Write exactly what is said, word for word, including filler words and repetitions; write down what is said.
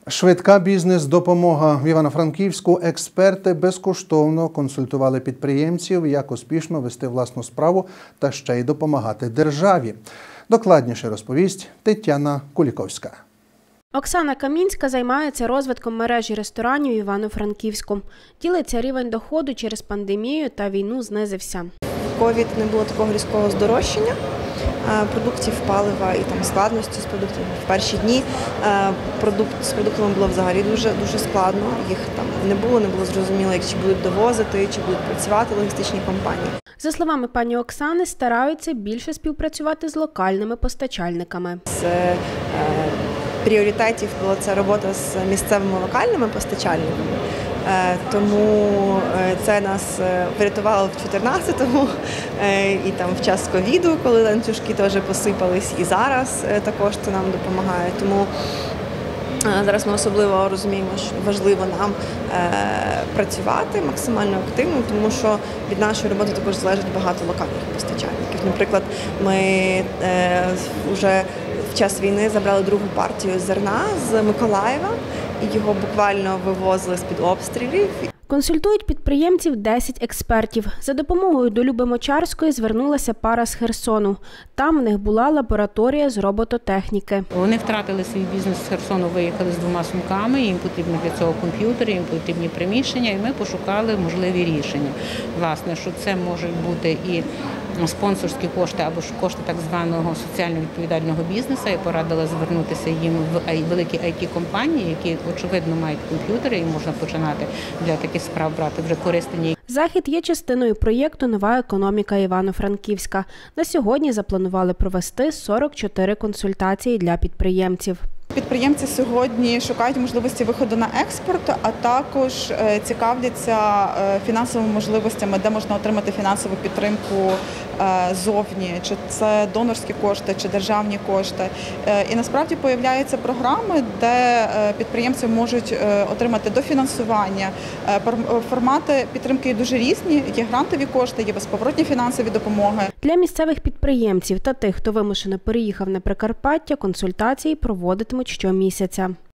Швидка бізнес-допомога в Івано-Франківську. Експерти безкоштовно консультували підприємців, як успішно вести власну справу та ще й допомагати державі. Докладніше розповість Тетяна Куліковська. Оксана Камінська займається розвитком мережі ресторанів в Івано-Франківську. Ділиться, рівень доходу через пандемію та війну знизився. В ковід не було такого різкого здорожчання продуктів, палива і там складності з продуктами. В перші дні продукт, з продуктами було взагалі дуже, дуже складно. Їх там не було, не було зрозуміло, як чи будуть довозити, чи будуть працювати логістичні компанії. За словами пані Оксани, стараються більше співпрацювати з локальними постачальниками. З е, пріоритетів була це робота з місцевими локальними постачальниками. Тому це нас врятувало в чотирнадцятому і там в час ковіду, коли ланцюжки теж посипались, і зараз також це нам допомагає. Тому зараз ми особливо розуміємо, що важливо нам працювати максимально активно, тому що від нашої роботи також залежить багато локальних постачальників. Наприклад, ми вже в час війни забрали другу партію зерна з Миколаєва, і його буквально вивозили з-під обстрілів. Консультують підприємців десять експертів. За допомогою до Люби Мочарської звернулася пара з Херсону. Там в них була лабораторія з робототехніки. Вони втратили свій бізнес з Херсону, виїхали з двома сумками, їм потрібні для цього комп'ютери, їм потрібні приміщення, і ми пошукали можливі рішення. Власне, що це можуть бути і спонсорські кошти або ж кошти так званого соціально відповідального бізнесу. Я порадила звернутися їм в великі ай ті-компанії, які, очевидно, мають комп'ютери, і можна починати для таких справ брати вже користені. Захід є частиною проєкту «Нова економіка Івано-Франківська». На сьогодні запланували провести сорок чотири консультації для підприємців. Підприємці сьогодні шукають можливості виходу на експорт, а також цікавляться фінансовими можливостями, де можна отримати фінансову підтримку зовні, чи це донорські кошти, чи державні кошти. І насправді появляються програми, де підприємці можуть отримати дофінансування. Формати підтримки є дуже різні, є грантові кошти, є безповоротні фінансові допомоги. Для місцевих підприємців та тих, хто вимушено переїхав на Прикарпаття, консультації проводитимуть щомісяця.